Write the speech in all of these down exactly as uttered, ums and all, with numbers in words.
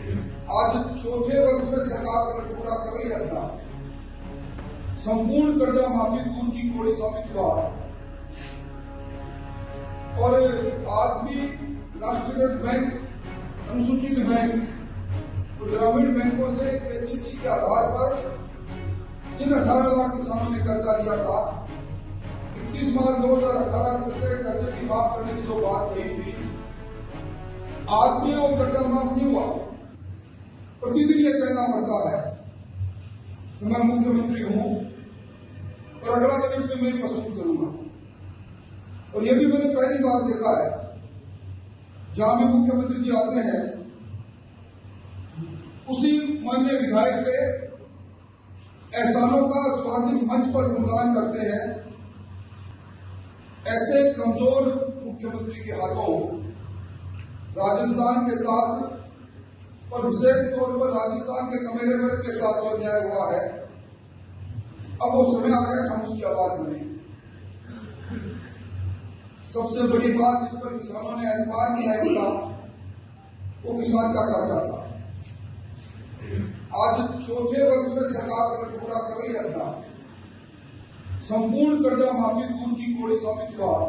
आज चौथे वर्ष में सरकार पूरा कर रही है अपना संपूर्ण कर्जा माफी दूर की कोड़ी स्वामित्व द्वारा। और आज भी राष्ट्रीयकृत बैंक, अनुसूचित बैंक और ग्रामीण बैंकों से केसीसी के आधार पर जिन अठारह लाख किसानों ने कर्जा लिया था, इकतीस मार्च दो हजार अठारह तक के कर्जे की माफ करने की जो बात कही थी, आज भी वो कर्जा माफ नहीं हुआ। प्रतिदिन ये कहना पड़ता है कि मैं मुख्यमंत्री हूं और अगला बजट में मैं प्रस्तुत करूंगा। और ये भी मैंने पहली बार देखा है, जहां भी मुख्यमंत्री जी आते हैं उसी माननीय विधायक के एहसानों का स्वाभाविक मंच पर गुणगान करते हैं। ऐसे कमजोर मुख्यमंत्री के हाथों राजस्थान के साथ और विशेष तौर पर राजस्थान के कमेले वर्ग के साथ जो अन्याय हुआ है, अब वो समय आ गया हम उसकी आवाज बने। सबसे बड़ी बात जिस पर किसानों ने एतबार किया है वो किसान का कर्जा था। आज चौथे वर्ष में सरकार पूरा कर रही है अपना संपूर्ण कर्जा माफी दूर की कोड़ी स्वामित्व द्वारा।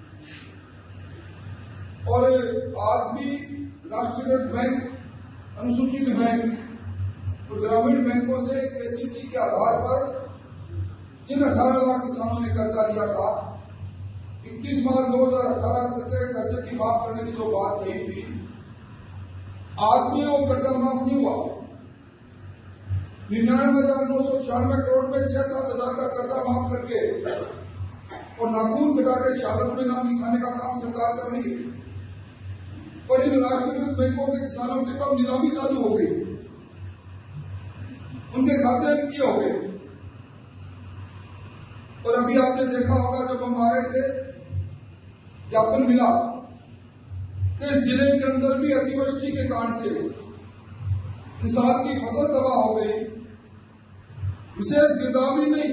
और आज भी राष्ट्रीयकृत बैंक, अनुसूचित बैंक और ग्रामीण बैंकों से केसीसी के आधार पर जिन अठारह लाख किसानों ने कर्जा लिया था, इकतीस मार्च दो हजार अठारह तक के कर्जे की माफ करने की जो बात कही थी, आज भी वो कर्जा माफ नहीं हुआ। निन्यानवे हजार नौ सौ छियानवे करोड़ में छह सात हजार का कर्जा माफ करके और नाखून कटा के शहादत में नाम लिखाने का काम सरकार कर रही है। पर इन राष्ट्रीयकृत बैंकों के किसानों के कब नीलामी चालू हो गई, उनके खाते किए हो गए। और अभी आपने देखा होगा जब हम आए थे, ज्ञापन मिला कि जिले के अंदर भी अतिवृष्टि के कारण से किसान की फसल तबाह हो गई। विशेष गिरदावरी नहीं,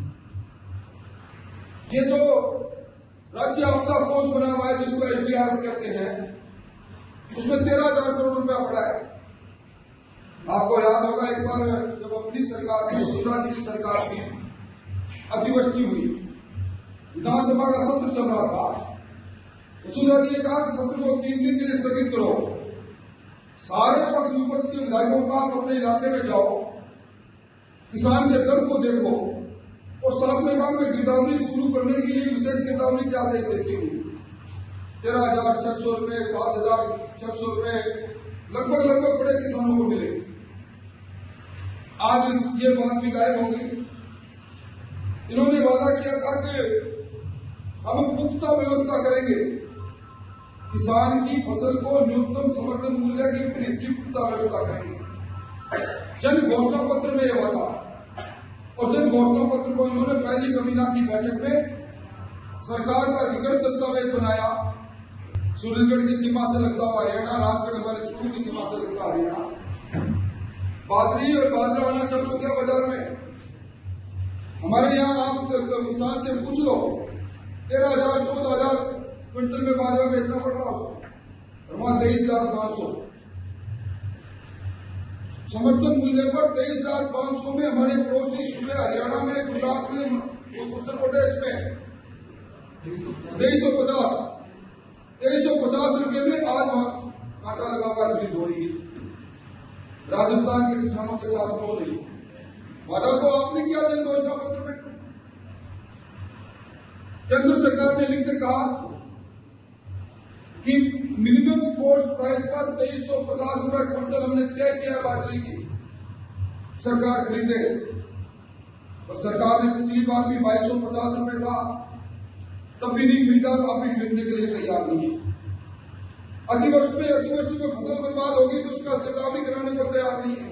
ये जो राज्य आपदा कोष बना हुआ है जिसको एसडीआर कहते हैं, उसमें तेरह हजार करोड़ रुपया पड़ा है। आपको याद होगा एक बार जब अपनी सरकार की, वसुंधरा जी की सरकार की अतिवृष्टि हुई, विधानसभा का सत्र चल रहा था, वसुंधरा जी ने कहा कि सत्र को तीन दिन के लिए स्थगित करो, सारे पक्ष विपक्ष के विधायकों का आप अपने इलाके में जाओ, किसान के दर्द को देखो और साथ में कहा मैं गिरदावरी शुरू करने के लिए विशेष गिरदावरी क्या दे देती हूँ, तेरह हजार छह सौ रुपए, सात हजार छह सौ रुपए लगभग लगभग बड़े किसानों को मिले। आज ये बात भी गायब हो गई। इन्होंने वादा किया था कि हम पुख्ता व्यवस्था करेंगे, किसान की फसल को न्यूनतम समर्थन मूल्य की खरीद की पुख्ता व्यवस्था करेंगे। जन घोषणा पत्र में यह वादा, और जन घोषणा पत्र को इन्होंने पहली कमीना की बैठक में सरकार का विकट दस्तावेज बनाया। सूरजगढ़ की सीमा से लगता हुआ हरियाणा, राजगढ़ हमारे शुरू की सीमा से लगता हरियाणा, बाजरी और बाजरा आना चालू हो गया बाजार में। हमारे यहाँ आप किसान से पूछ लो, तेरह हजार चौदह हजार क्विंटल में बाजरा बेचना पड़ रहा है, वहां तेईस हजार पांच सौ समर्थन मूल्य पर तेईस हजार पांच सौ में हमारे पड़ोसी सूबे हरियाणा में, गुजरात में, उत्तर प्रदेश में तेईस सौ पचास तेईस सौ पचास रुपये में आज कांटा लगा हुआ खरीद हो रही है। राजस्थान के किसानों के साथ हो रही वादा तो आपने किया जन घोषणा पत्र में। केंद्र सरकार ने लिख के कहा कि मिनिमम स्पोर्ट्स प्राइस पर तेईस सौ पचास रुपए क्विंटल हमने तय किया बाजरी की सरकार खरीदे, और सरकार ने पिछली बार भी बाईस सौ पचास रुपए था, तब भी नहीं खरीदा, अब भी खरीदने के लिए तैयार नहीं है। अतिवृष्टि में अतिवृष्टि में फसल बर्बाद होगी तो उसका गिरदावरी कराने को तैयार नहीं है।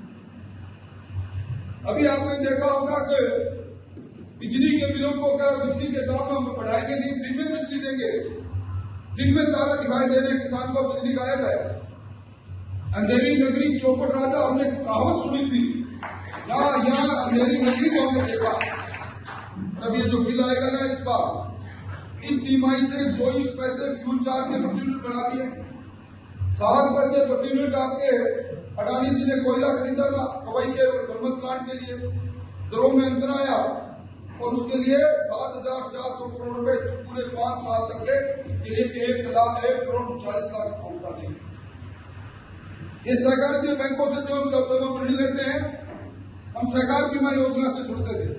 अभी आपने देखा होगा कि बिजली के बिलों को क्या बिजली के दाम हम बढ़ाएंगे नहीं, दिन में बिजली देंगे, दिन में तारा दिखाई दे रहे, किसान को बिजली गायब है। अंधेरी नगरी चौपट राजा हमने कहावत सुनी थी, यहाँ यहाँ अंधेरी नगरी को हमने देखा। अब ये जो बिल आएगा ना इस बार, इस तिमाही से चौबीस पैसे फ्यूल चार्ज के प्रति यूनिट बढ़ा दिए, सात पैसे प्रति यूनिट आपके अडानी जी ने कोयला खरीदा था हवाई के थर्मल प्लांट के लिए, दरों में अंतर आया और उसके लिए सात हजार चार सौ करोड़ रुपए पूरे पांच साल तक के लिए एक लाख एक करोड़ चालीस लाख करोड़ दिए। ये सहकार के बैंकों से जो हम ऋण लेते हैं, हम सहकार बीमा योजना से जुड़ते थे,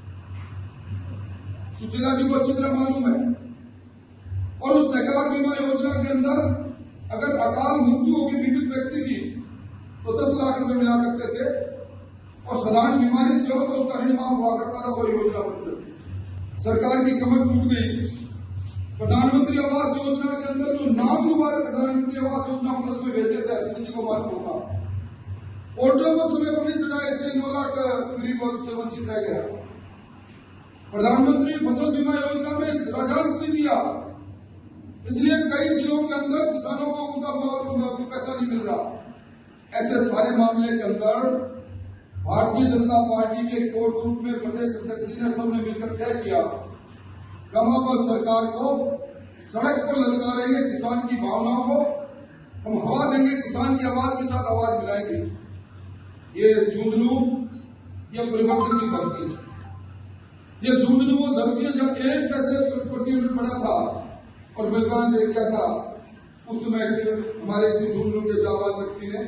सुशीला जी को अच्छी तरह मालूम है। और उस सहकार बीमा योजना के अंदर अगर अकाल मृत्यु होगी बीमित व्यक्ति की तो दस लाख रुपए मिला करते थे, और साधारण बीमारी से हो तो उसका ऋण माफ हुआ करता था, वो योजना बन गई। सरकार की कमर टूट गई। प्रधानमंत्री आवास योजना के अंदर जो नाम दोबारा प्रधानमंत्री आवास योजना प्लस में भेजे थे, सुनील जी को मालूम होगा, पोर्टल पर समय पर नहीं चढ़ा, इसलिए नौ लाख गरीब से वंचित रह गया। प्रधानमंत्री फसल बीमा योजना में राजस्व नहीं दिया, इसलिए कई जिलों के अंदर किसानों को उनका पैसा नहीं मिल रहा। ऐसे सारे मामले के अंदर भारतीय जनता पार्टी के कोर ग्रुप में प्रदेश अध्यक्ष जी ने सबने मिलकर तय किया, कमा पर सरकार को सड़क पर ललकारेंगे किसान की भावनाओं को, हम हवा देंगे किसान की आवाज के साथ आवाज मिलाएंगे। ये झुंझुनू, ये परिवर्तन की धरती है। ये झुंझुनू वो धरती है जब एक पैसे प्रति यूनिट बढ़ा था और विद्वान ने क्या था उस समय हमारे इसी झुंझुनू के जाबाज व्यक्ति ने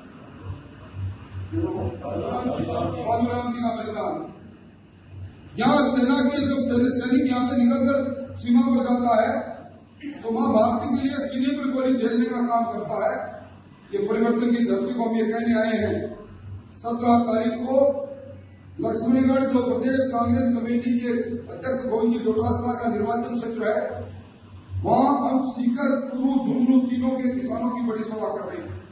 यहाँ सेना के जब सैनिक यहाँ से निकलकर सीमा पर जाता है तो मां भारती के लिए सीने पर गोली झेलने का काम करता है। ये परिवर्तन की धरती को हम ये कहने आए हैं। सत्रह तारीख को लक्ष्मणगढ़ जो प्रदेश कांग्रेस कमेटी के अध्यक्ष गोविंद जी डोटासरा का निर्वाचन क्षेत्र है, वहां हम सीकर, कुल्लू, झुंझुनू तीनों के किसानों की बड़ी सभा कर रहे हैं।